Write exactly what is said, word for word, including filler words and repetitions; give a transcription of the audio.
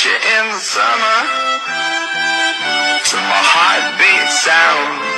you in the summer to my heartbeat sound.